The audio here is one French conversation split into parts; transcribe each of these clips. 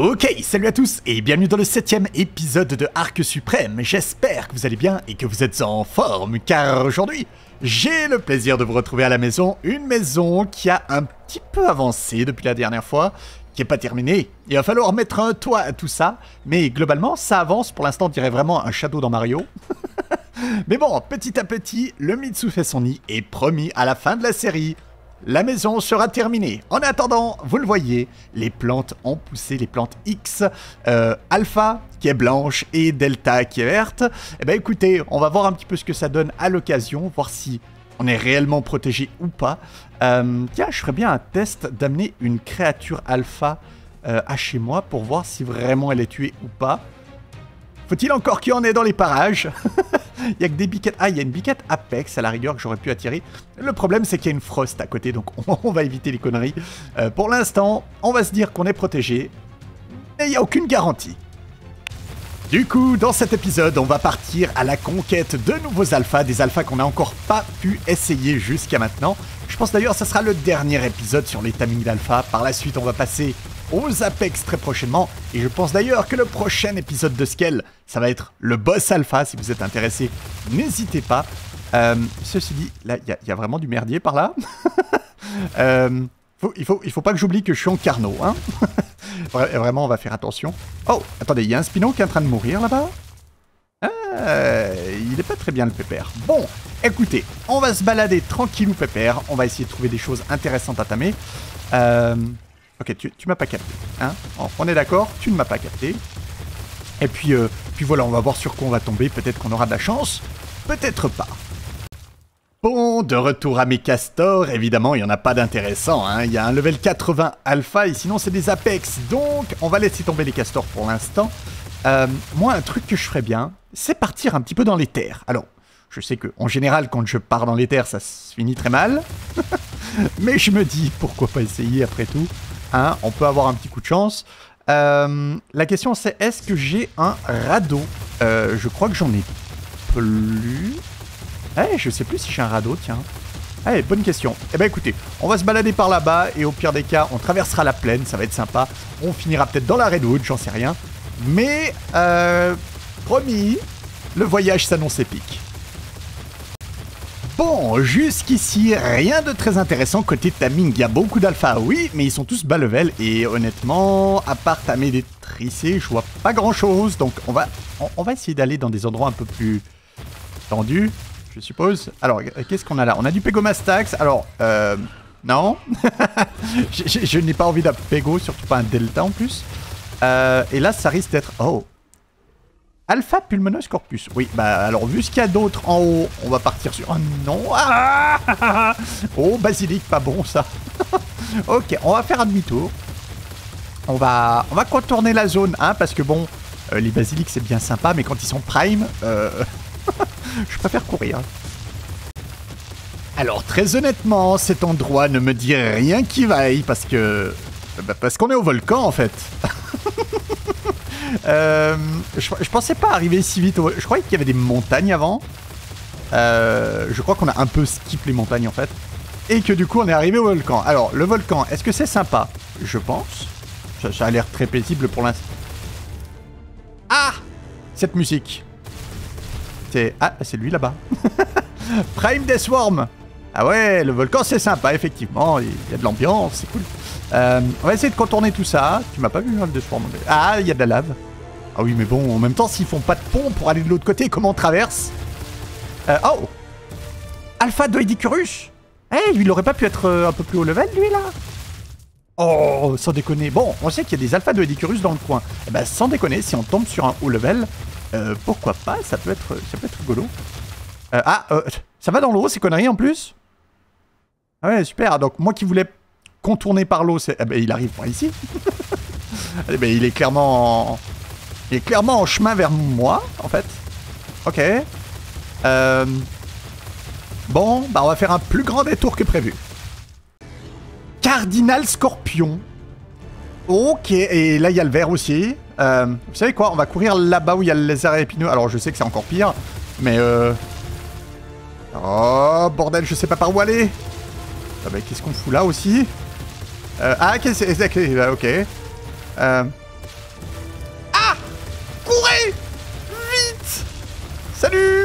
Ok, salut à tous et bienvenue dans le 7ème épisode de Arc Suprême. J'espère que vous allez bien et que vous êtes en forme, car aujourd'hui, j'ai le plaisir de vous retrouver à la maison. Une maison qui a un petit peu avancé depuis la dernière fois, qui n'est pas terminée. Il va falloir mettre un toit à tout ça, mais globalement, ça avance. Pour l'instant, on dirait vraiment un château dans Mario. Mais bon, petit à petit, le Mitsu fait son nid et promis, à la fin de la série, la maison sera terminée. En attendant, vous le voyez, les plantes ont poussé, les plantes X, Alpha qui est blanche et Delta qui est verte. Eh bien écoutez, on va voir un petit peu ce que ça donne à l'occasion, voir si on est réellement protégé ou pas. Tiens, je ferais bien un test d'amener une créature Alpha à chez moi pour voir si vraiment elle est tuée ou pas. Faut-il encore qu'il y en ait dans les parages? Il y a que des biquettes. Ah, il y a une biquette Apex à la rigueur que j'aurais pu attirer. Le problème, c'est qu'il y a une Frost à côté, donc on va éviter les conneries. Pour l'instant, on va se dire qu'on est protégé, mais il n'y a aucune garantie. Du coup, dans cet épisode, on va partir à la conquête de nouveaux alphas, des alphas qu'on n'a encore pas pu essayer jusqu'à maintenant. Je pense d'ailleurs que ce sera le dernier épisode sur les timings d'alpha. Par la suite, on va passer aux Apex très prochainement. Et je pense d'ailleurs que le prochain épisode de Scale, ça va être le boss alpha. Si vous êtes intéressé, n'hésitez pas. Ceci dit, là, il y a vraiment du merdier par là. Il faut pas que j'oublie que je suis en Carnot, hein. Vraiment, on va faire attention. Oh, attendez, il y a un Spino qui est en train de mourir là-bas. Il est pas très bien le pépère. Bon, écoutez, on va se balader tranquillou pépère. On va essayer de trouver des choses intéressantes à tamer. Ok, tu m'as pas capté, hein. On est d'accord, tu ne m'as pas capté. Et puis voilà, on va voir sur quoi on va tomber. Peut-être qu'on aura de la chance, peut-être pas. Bon, de retour à mes castors, évidemment, il n'y en a pas d'intéressant, hein. Il y a un level 80 alpha et sinon c'est des Apex. Donc, on va laisser tomber les castors pour l'instant. Moi, un truc que je ferais bien, c'est partir un petit peu dans les terres. Alors, je sais que en général, quand je pars dans les terres, ça se finit très mal. Mais je me dis, pourquoi pas essayer après tout, hein, on peut avoir un petit coup de chance. La question c'est, est-ce que j'ai un radeau? Je crois que j'en ai plus. Eh, je sais plus si j'ai un radeau, tiens. Eh, bonne question. Eh ben écoutez, on va se balader par là-bas et au pire des cas, on traversera la plaine, ça va être sympa. On finira peut-être dans la Redwood, j'en sais rien. Mais, promis, le voyage s'annonce épique. Bon, jusqu'ici, rien de très intéressant côté timing. Il y a beaucoup d'alpha, oui, mais ils sont tous bas level. Et honnêtement, à part tamer des tricés, je vois pas grand-chose. Donc on va essayer d'aller dans des endroits un peu plus tendus, je suppose. Alors, qu'est-ce qu'on a là? On a du Pegomastax. Alors, non. je n'ai pas envie d'un Pego, surtout pas un Delta en plus. Et là, ça risque d'être... Oh, Alpha Pulmonos Corpus. Oui, bah alors vu ce qu'il y a d'autre en haut, on va partir sur... Oh non. Ah, oh, basilic, pas bon ça. Ok, on va faire un demi-tour. On va contourner la zone, hein, parce que bon, les basilics c'est bien sympa, mais quand ils sont prime, je préfère courir. Alors très honnêtement, cet endroit ne me dit rien qui vaille, parce que... parce qu'on est au volcan en fait. Je pensais pas arriver si vite. Je croyais qu'il y avait des montagnes avant. Je crois qu'on a un peu skip les montagnes en fait. Et que du coup on est arrivé au volcan. Alors le volcan, est-ce que c'est sympa? Je pense. Ça a l'air très paisible pour l'instant. Ah, cette musique. Ah, c'est lui là-bas. Prime Deathworm. Ah ouais, le volcan c'est sympa effectivement. Il y a de l'ambiance, c'est cool. On va essayer de contourner tout ça. Tu m'as pas vu, hein, le Deathworm. Ah, il y a de la lave. Ah oui, mais bon, en même temps, s'ils font pas de pont pour aller de l'autre côté, comment on traverse? Oh, Alpha Doedicurus. Eh, lui, il aurait pas pu être un peu plus haut level, lui, là? Oh, sans déconner. Bon, on sait qu'il y a des Alpha Doedicurus dans le coin. Eh ben, sans déconner, si on tombe sur un haut level, pourquoi pas? Ça peut être rigolo. Ça va dans l'eau, ces conneries, en plus? Ah ouais, super. Donc, moi qui voulais contourner par l'eau, eh ben, il arrive par ici. Eh ben, il est clairement en chemin vers moi, en fait. Ok. Bon, bah on va faire un plus grand détour que prévu. Cardinal Scorpion. Ok, et là il y a le vert aussi. Vous savez quoi? On va courir là-bas où il y a le lézard épineux. Alors je sais que c'est encore pire, mais oh, bordel, je sais pas par où aller. Ah bah qu'est-ce qu'on fout là aussi? Ah, ok. Salut.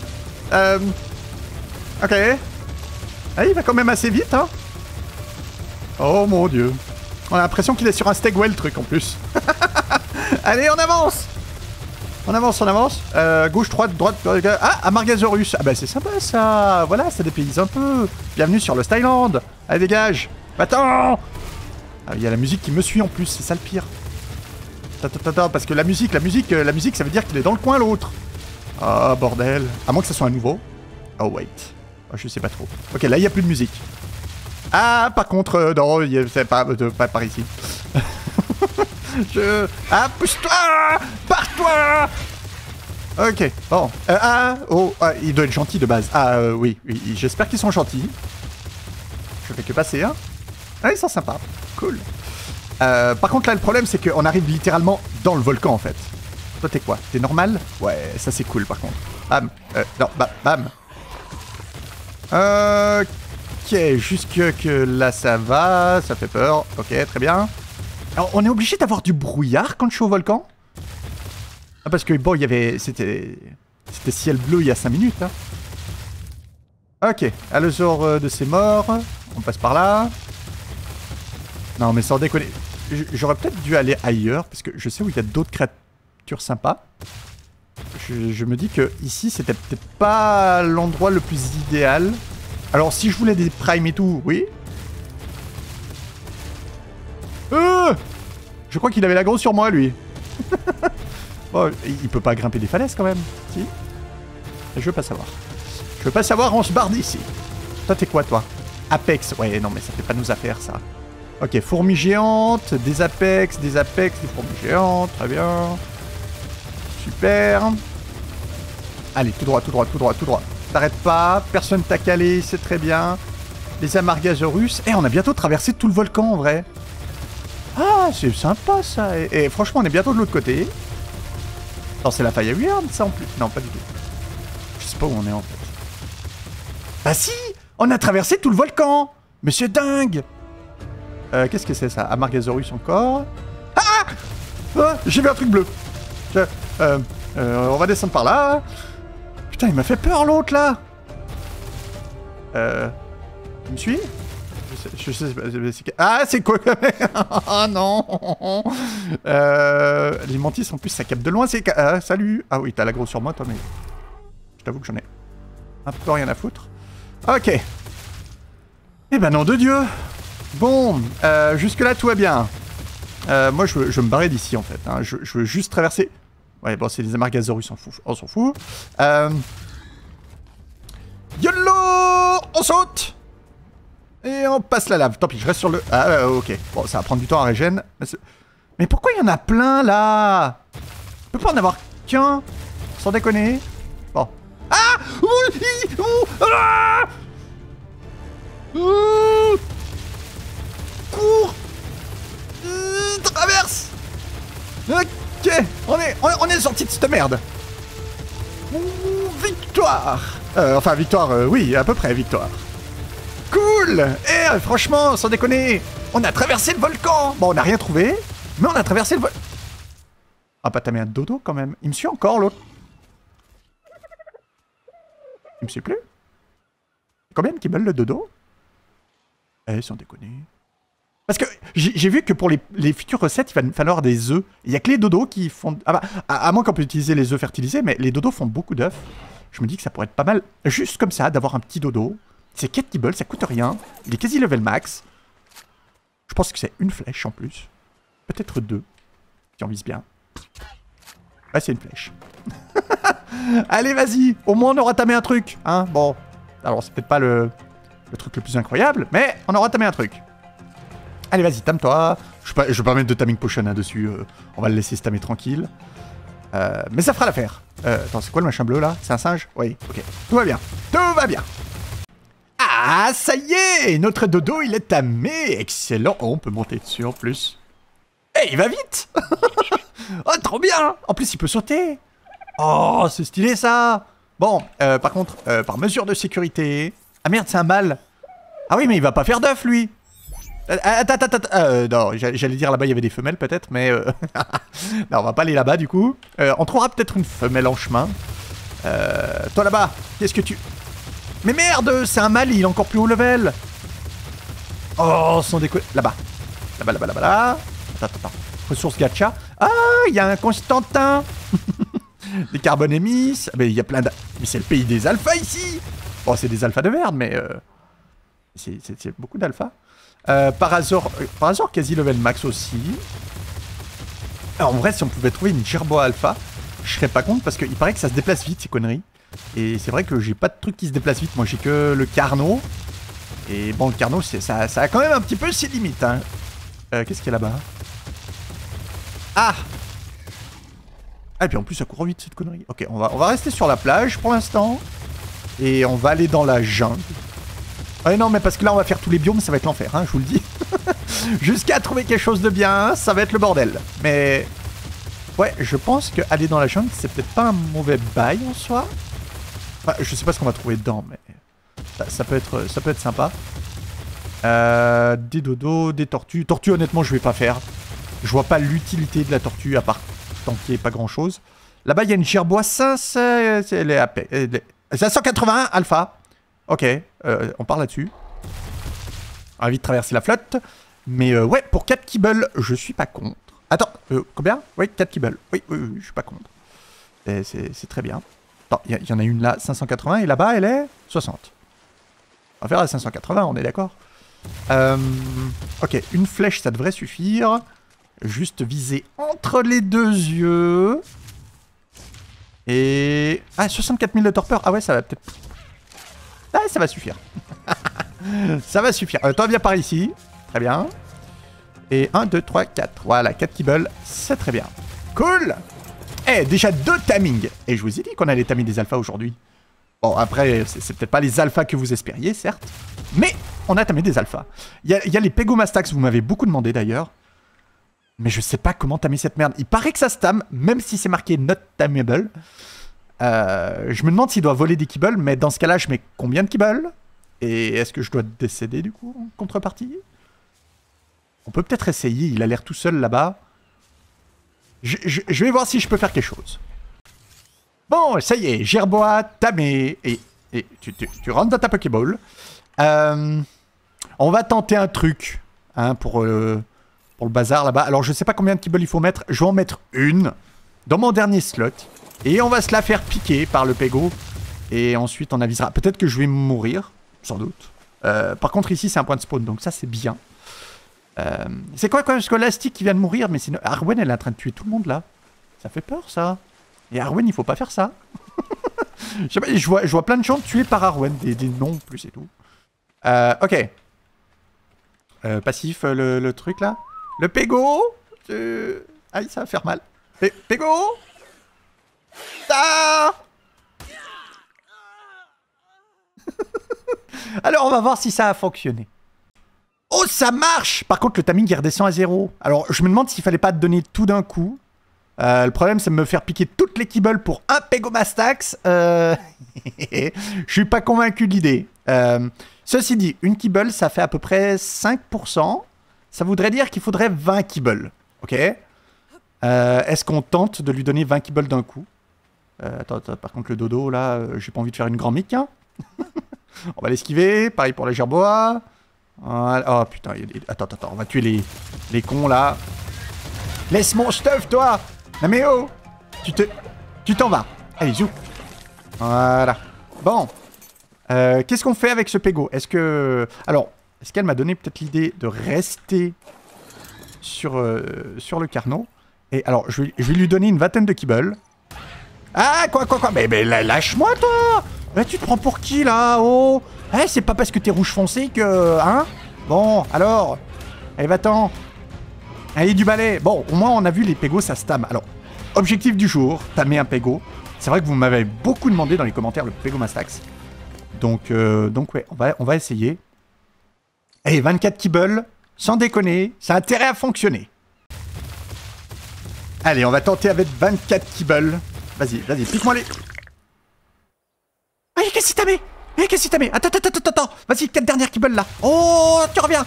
Ok. Ah, il va quand même assez vite, hein. Oh mon dieu. On a l'impression qu'il est sur un Stegwell, le truc, en plus. Allez, on avance. On avance, on avance. Gauche, droite, droite. Ah, Amargasaurus. Ah bah c'est sympa, ça. Voilà, ça dépayse un peu. Bienvenue sur le Styland. Allez, dégage. Attends. Ah, il y a la musique qui me suit, en plus. C'est ça, le pire. Attends, parce que la musique, ça veut dire qu'il est dans le coin, l'autre. Ah, bordel. À moins que ça soit un nouveau. Oh, wait. Oh, je sais pas trop. Ok, là, il n'y a plus de musique. Ah, par contre, non, c'est pas par ici. Ah, pousse-toi! Pars-toi! Ok, bon. Il doit être gentil de base. Ah, oui, j'espère qu'ils sont gentils. Je fais que passer, hein. Ah, ils sont sympas. Cool. Par contre, là, le problème, c'est qu'on arrive littéralement dans le volcan, en fait. Toi, t'es quoi? T'es normal? Ouais, ça, c'est cool, par contre. Bam. Non, bam. Ok, jusque que là, ça va. Ça fait peur. Ok, très bien. Alors, on est obligé d'avoir du brouillard quand je suis au volcan? Ah, parce que, bon, il y avait... C'était ciel bleu il y a 5 minutes, hein. Ok, Allosaure de ses morts. On passe par là. Non, mais sans déconner. J'aurais peut-être dû aller ailleurs, parce que je sais où il y a d'autres créatures sympas. Je me dis que ici, c'était peut-être pas l'endroit le plus idéal. Alors, si je voulais des primes et tout, oui. Je crois qu'il avait l'aggro sur moi, lui. Bon, il peut pas grimper des falaises, quand même. Si? Je veux pas savoir. Je veux pas savoir, on se barre d'ici. Toi, t'es quoi, toi? Apex. Ouais, non, mais ça fait pas nos affaires, ça. Ok, fourmis géantes, des apex, des fourmis géantes. Très bien. Super. Allez, tout droit. T'arrêtes pas, personne t'a calé, c'est très bien. Les Amargasaurus. Eh, on a bientôt traversé tout le volcan, en vrai. Ah, c'est sympa, ça. Et franchement, on est bientôt de l'autre côté. Non, c'est la faille à Weird, ça, en plus. Non, pas du tout. Je sais pas où on est, en fait. Bah si, on a traversé tout le volcan. Mais c'est dingue. Qu'est-ce que c'est, ça? Amargasaurus encore. Ah, j'ai vu un truc bleu. On va descendre par là. Putain, il m'a fait peur, l'autre, là. Tu me suis? Je sais... Ah, c'est quoi? Ah non. Les mantis, en plus, ça capte de loin. C'est... salut. Ah oui, t'as l'aggro sur moi, toi, mais... Je t'avoue que j'en ai un peu rien à foutre. Ok. Eh ben non de Dieu. Bon, jusque-là, tout va bien. Moi, je veux me barrer d'ici, en fait. Hein. Je veux juste traverser... Ouais, bon, c'est les Amargasaurus, on s'en fout. YOLO! On saute! Et on passe la lave. Tant pis, je reste sur le... Ah, ok. Bon, ça va prendre du temps à régène. Mais pourquoi il y en a plein, là? On peut pas en avoir qu'un? Sans déconner. Bon. Ah! Cours! Traverse! Ok! On est sorti de cette merde! Victoire! Enfin, victoire, oui, à peu près, victoire. Cool! Eh, franchement, sans déconner, on a traversé le volcan! Bon, on n'a rien trouvé, mais on a traversé le volcan. Ah bah, t'as mis un dodo, quand même. Il me suit encore, l'autre. Il me suit plus? Combien qui veulent le dodo? Eh, sans déconner. Parce que j'ai vu que pour les futures recettes, il va falloir des œufs. Il n'y a que les dodos qui font... Ah bah, à moins qu'on peut utiliser les œufs fertilisés, mais les dodos font beaucoup d'œufs. Je me dis que ça pourrait être pas mal, juste comme ça, d'avoir un petit dodo. C'est Catibble, ça coûte rien. Il est quasi level max. Je pense que c'est une flèche en plus. Peut-être 2, si on vise bien. Ouais, c'est une flèche. Allez, vas-y. Au moins, on aura tamé un truc. Hein, bon. Alors, c'est peut-être pas le truc le plus incroyable, mais on aura tamé un truc. Allez, vas-y, tame-toi. Je vais pas mettre de taming potion hein, dessus. On va le laisser se tamer tranquille. Mais ça fera l'affaire. Attends, c'est quoi le machin bleu, là? C'est un singe? Oui, ok. Tout va bien. Tout va bien. Ah, ça y est! Notre dodo, il est tamé. Excellent. Oh, on peut monter dessus, en plus. Eh, il va vite. Oh, trop bien. En plus, il peut sauter. Oh, c'est stylé, ça. Bon, par contre, par mesure de sécurité... Ah merde, c'est un mâle. Ah oui, mais il va pas faire d'œuf, lui. Attends, non, j'allais dire là-bas il y avait des femelles peut-être, mais... non, on va pas aller là-bas du coup. On trouvera peut-être une femelle en chemin. Toi là-bas, qu'est-ce que tu... Mais merde, c'est un mal, il est encore plus haut level. Oh, sans déconner. Là-bas. Là. Attends. Ressources gacha. Ah, il y a un Constantin. Des carbones émises. Mais il y a plein de... Mais c'est le pays des alphas ici. Bon, c'est des alphas de merde, mais... C'est beaucoup d'alphas. Par hasard, quasi level max aussi. Alors, en vrai, si on pouvait trouver une gerboa alpha, je serais pas contre parce qu'il paraît que ça se déplace vite, ces conneries. Et c'est vrai que j'ai pas de truc qui se déplace vite. Moi, j'ai que le Carnot. Et bon, le Carnot, ça a quand même un petit peu ses limites. Hein. Qu'est-ce qu'il y a là-bas? Ah! Ah, et puis en plus, ça court vite, cette connerie. Ok, on va rester sur la plage pour l'instant. Et on va aller dans la jungle. Ah non, mais parce que là, on va faire tous les biomes, ça va être l'enfer, hein, je vous le dis. Jusqu'à trouver quelque chose de bien, ça va être le bordel. Mais... ouais, je pense qu'aller dans la jungle, c'est peut-être pas un mauvais bail en soi. Enfin, je sais pas ce qu'on va trouver dedans, mais... ça peut être sympa. Des dodos, des tortues. Tortues, honnêtement, je vais pas faire. Je vois pas l'utilité de la tortue, à part tanker pas grand-chose. Là-bas, il y a une gerboa 581 alpha. Ok, on part là-dessus. On va vite traverser la flotte. Mais ouais, pour 4 kibbles, je suis pas contre. Attends, combien? Oui, 4 kibbles. Oui, je suis pas contre. C'est très bien. Attends, il y en a une là, 580, et là-bas, elle est 60. On va faire la 580, on est d'accord? Ok, une flèche, ça devrait suffire. Juste viser entre les deux yeux. Et... ah, 64 000 de torpeur. Ah ouais, ça va peut-être... ah, ça va suffire. Ça va suffire. Toi, viens par ici. Très bien. Et 1, 2, 3, 4. Voilà, 4 kibbles. C'est très bien. Cool. Eh, déjà 2 tamings. Et je vous ai dit qu'on allait tamer des alphas aujourd'hui. Bon, après, c'est peut-être pas les alphas que vous espériez, certes. Mais on a tamé des alphas. Il y a les Pegomastax, vous m'avez beaucoup demandé d'ailleurs. Mais je sais pas comment tamer cette merde. Il paraît que ça se tame, même si c'est marqué not tameable. Je me demande s'il doit voler des kibbles, mais dans ce cas-là, je mets combien de kibbles? Et est-ce que je dois décéder, du coup, en contrepartie? On peut peut-être essayer, il a l'air tout seul là-bas. Je vais voir si je peux faire quelque chose. Bon, ça y est, gerboa, tamé, et tu rentres dans ta Pokéball. On va tenter un truc, hein, pour le bazar là-bas. Alors, je sais pas combien de kibbles il faut mettre. Je vais en mettre une dans mon dernier slot. Et on va se la faire piquer par le Pego. Et ensuite, on avisera. Peut-être que je vais mourir, sans doute. Par contre, ici, c'est un point de spawn, donc ça, c'est bien. C'est quoi Scholastic qui vient de mourir? Mais c'est Arwen, elle est en train de tuer tout le monde, là. Ça fait peur, ça. Et Arwen, il faut pas faire ça. je vois plein de gens tués par Arwen. Des noms, plus et tout. Ok. Passif, le truc, là. Le Pego. Aïe, ça va faire mal. Pego. Ah. Alors, on va voir si ça a fonctionné. Oh, ça marche! Par contre, le timing, il redescend à 0. Alors, je me demande s'il fallait pas donner tout d'un coup. Le problème, c'est de me faire piquer toutes les kibbles pour un Pegomastax. Je suis pas convaincu de l'idée. Ceci dit, une kibble, ça fait à peu près 5%. Ça voudrait dire qu'il faudrait 20 kibbles. Ok? Est-ce qu'on tente de lui donner 20 kibbles d'un coup? Attends, par contre, le dodo, là, j'ai pas envie de faire une grande mic, hein. On va l'esquiver. Pareil pour la gerboa. Voilà. Oh putain, attends, on va tuer les cons là. Laisse mon stuff, toi. Non mais oh, tu t'en vas. Allez, zou. Voilà. Bon. Qu'est-ce qu'on fait avec ce Pego? Est-ce que... alors, est-ce qu'elle m'a donné peut-être l'idée de rester sur le Carnot? Et alors, je vais lui donner une vingtaine de kibbles. Ah, quoi? Mais lâche-moi, toi. Tu te prends pour qui, là? Oh. C'est pas parce que t'es rouge foncé que... hein? Bon, alors... allez, va-t'en. Allez, du balai. Bon, au moins, on a vu les Pegos, ça se tame. Alors, objectif du jour, tamer un Pego. C'est vrai que vous m'avez beaucoup demandé dans les commentaires le Pegomastax. Donc ouais, on va essayer. Allez, 24 kibbles, sans déconner, ça a intérêt à fonctionner. Allez, on va tenter avec 24 kibbles. Vas-y, pique-moi les... Allez, qu'est-ce que t'as mis? Qu'est-ce que t'as mis? Attends. Vas-y, 4 dernières kibbles là. Oh, tu reviens.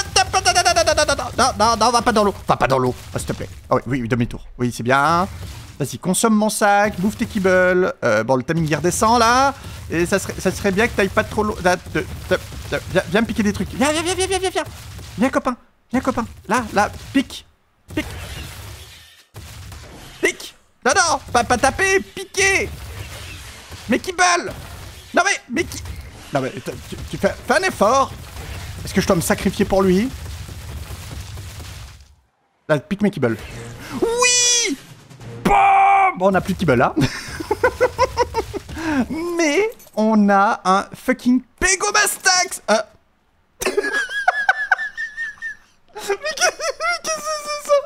Non, va pas dans l'eau. Va pas dans l'eau, s'il te plaît. Oh, oui, demi-tour. Oui, c'est bien. Vas-y, consomme mon sac, bouffe tes kibbles. Bon, le timing il redescend là. Et ça serait bien que t'ailles pas trop loin. Viens me piquer des trucs. Viens. Viens, copain. Viens, copain. Là, pique. Pique. Non, pas taper, piquer. Mais kibble. Non mais tu fais un effort. Est-ce que je dois me sacrifier pour lui? Là, pique mes kibbles. Oui. Bon, on a plus de kibble là. Mais on a un fucking Pégomastax. Mais qu'est-ce que c'est ça?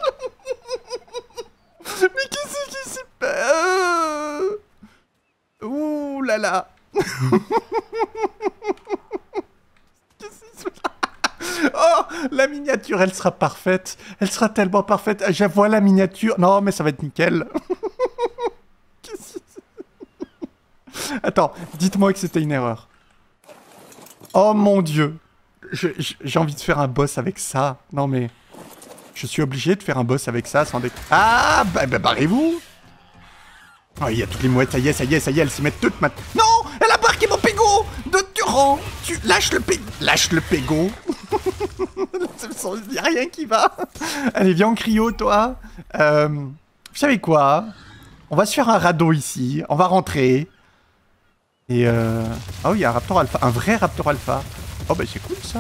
Mais qu'est-ce qui s'est passé? Ouh là là. Oh, la miniature, elle sera parfaite. Elle sera tellement parfaite. Je vois la miniature. Non, mais ça va être nickel. Attends, dites-moi que c'était une erreur. Oh mon dieu. J'ai envie de faire un boss avec ça. Non mais... Je suis obligé de faire un boss avec ça sans déconner. Ah, bah barrez-vous. Oh, il y a toutes les mouettes, ça y est, elles s'y mettent toutes maintenant. Non, elle a marqué mon pégo de Durand. Tu lâches le pégo. Il n'y a rien qui va. Allez, viens en cryo, toi. Vous savez quoi? On va se faire un radeau ici. On va rentrer. Et ah oui, il y a un raptor alpha. Un vrai raptor alpha. Oh, bah c'est cool, ça.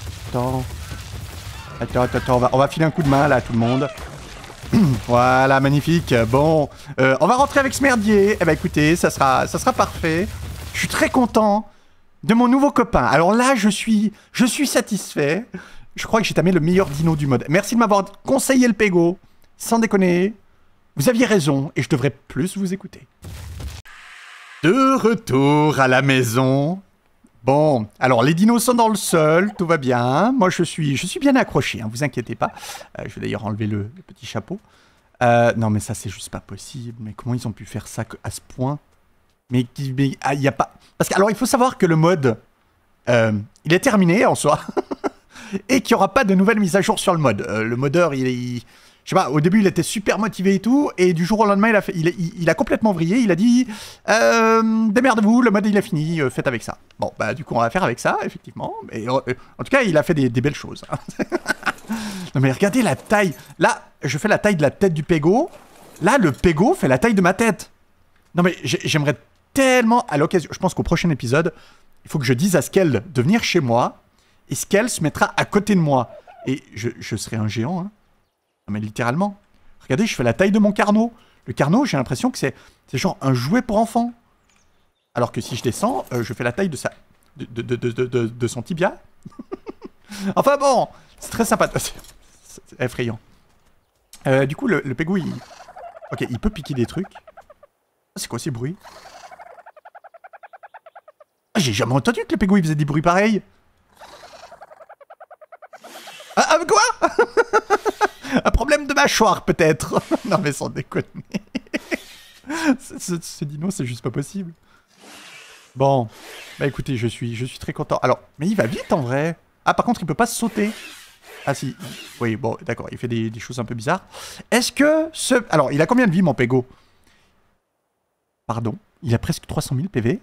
Attends, on va filer un coup de main, là, à tout le monde. Voilà, magnifique. Bon, on va rentrer avec ce merdier. Eh ben, écoutez, ça sera parfait. Je suis très content de mon nouveau copain. Alors là, je suis satisfait. Je crois que j'ai tamé le meilleur dino du mode. Merci de m'avoir conseillé le pégo. Sans déconner. Vous aviez raison et je devrais plus vous écouter. De retour à la maison. Bon, alors les dinos sont dans le sol, tout va bien. Moi, je suis bien accroché, hein, vous inquiétez pas. Je vais d'ailleurs enlever le petit chapeau. Non, mais ça, c'est juste pas possible. Mais comment ils ont pu faire ça à ce point? Mais il y a pas... Parce que, alors, il faut savoir que le mode, il est terminé en soi. Et qu'il n'y aura pas de nouvelles mises à jour sur le mode. Le modeur, je sais pas, au début, il était super motivé et tout. Et du jour au lendemain, il a complètement vrillé. Il a dit, démerdez-vous, le mode, il est fini, faites avec ça. Bon, bah, du coup, on va faire avec ça, effectivement. Mais, en tout cas, il a fait des belles choses. Non, mais regardez la taille. Là, je fais la taille de la tête du pégo. Là, le pégo fait la taille de ma tête. Non, mais j'aimerais tellement, à l'occasion, je pense qu'au prochain épisode, il faut que je dise à Skell de venir chez moi. Et Skell se mettra à côté de moi. Et je serai un géant, hein. Non, mais littéralement. Regardez, je fais la taille de mon Carnot. Le Carnot, j'ai l'impression que c'est genre un jouet pour enfants. Alors que si je descends, je fais la taille de son tibia. Enfin bon, c'est très sympa. C'est effrayant. Du coup, le pégo, il... Ok, il peut piquer des trucs. C'est quoi ces bruits? Ah, j'ai jamais entendu que le pégo, il faisait des bruits pareils. Ah, quoi? Un problème de mâchoire, peut-être. Non, mais sans déconner. Ce dino, c'est juste pas possible. Bon. Bah écoutez, je suis très content. Alors, mais il va vite, en vrai. Ah, par contre, il peut pas sauter. Ah, si. Oui, bon, d'accord. Il fait des choses un peu bizarres. Est-ce que ce... Alors, il a combien de vie, mon pégo? Pardon. Il a presque 300 000 PV.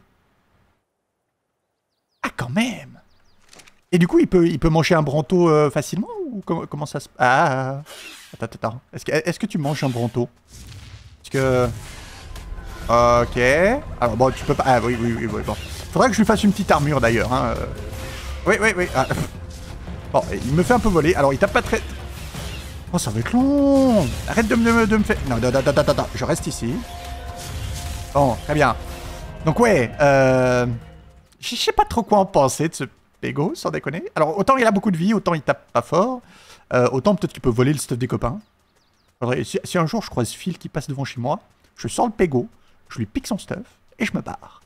Ah, quand même. Et du coup, il peut manger un branto facilement ou comment ça se... Ah, attends. Est-ce que tu manges un branto? Parce que... Ok. Alors bon, tu peux pas... Ah oui, bon. Faudrait que je lui fasse une petite armure d'ailleurs. Hein. Oui. Ah. Bon, il me fait un peu voler. Alors, il tape pas très... Oh, ça va être long. Arrête de me faire... Non, attends. Je reste ici. Bon, très bien. Donc ouais, je sais pas trop quoi en penser de ce... Pégo, sans déconner. Alors, autant il a beaucoup de vie, autant il tape pas fort. Autant peut-être qu'il peut voler le stuff des copains. Si un jour je croise Phil qui passe devant chez moi, je sors le pégo, je lui pique son stuff et je me barre.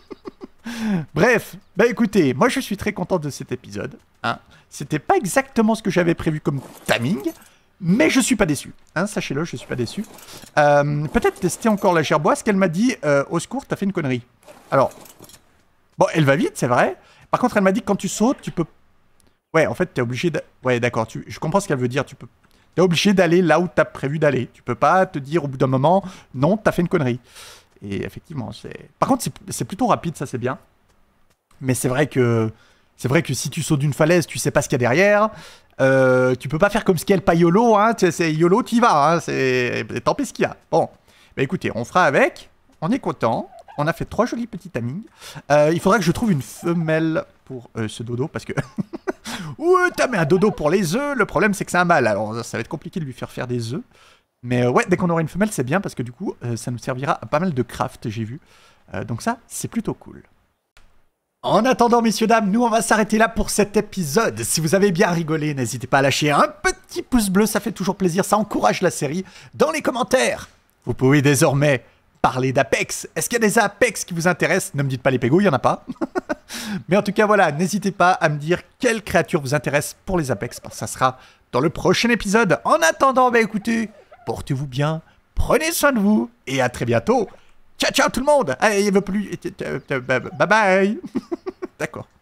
Bref, bah écoutez, moi je suis très content de cet épisode. Hein. C'était pas exactement ce que j'avais prévu comme timing, mais je suis pas déçu. Hein, sachez-le, je suis pas déçu. Peut-être tester encore la gerboise, qu'elle m'a dit, au secours, t'as fait une connerie. Alors, bon, elle va vite, c'est vrai. Par contre, elle m'a dit que quand tu sautes, tu peux... Ouais, en fait, t'es obligé de... Ouais, d'accord, je comprends ce qu'elle veut dire. T'es obligé d'aller là où t'as prévu d'aller. Tu peux pas te dire au bout d'un moment, non, t'as fait une connerie. Et effectivement, c'est... Par contre, c'est plutôt rapide, ça c'est bien. Mais c'est vrai que si tu sautes d'une falaise, tu sais pas ce qu'il y a derrière. Tu peux pas faire comme Scale pas YOLO, hein. C'est YOLO, t'y vas, hein. Tant pis ce qu'il y a. Bon, bah écoutez, on fera avec. On est content. On a fait 3 jolis petits timings. Il faudra que je trouve une femelle pour ce dodo, parce que... Ouais, t'as mis un dodo pour les œufs. Le problème, c'est que c'est un mâle. Alors, ça va être compliqué de lui faire des œufs. Mais ouais, dès qu'on aura une femelle, c'est bien, parce que du coup, ça nous servira à pas mal de craft, j'ai vu. Donc ça, c'est plutôt cool. En attendant, messieurs, dames, nous, on va s'arrêter là pour cet épisode. Si vous avez bien rigolé, n'hésitez pas à lâcher un petit pouce bleu, ça fait toujours plaisir, ça encourage la série. Dans les commentaires, vous pouvez désormais parler d'Apex. Est-ce qu'il y a des Apex qui vous intéressent? Ne me dites pas les pégous, il n'y en a pas. Mais en tout cas, voilà, n'hésitez pas à me dire quelle créature vous intéresse pour les Apex, parce que ça sera dans le prochain épisode. En attendant, bah écoutez, portez-vous bien, prenez soin de vous, et à très bientôt. Ciao, ciao tout le monde. Allez, il veut plus... Bye bye. D'accord.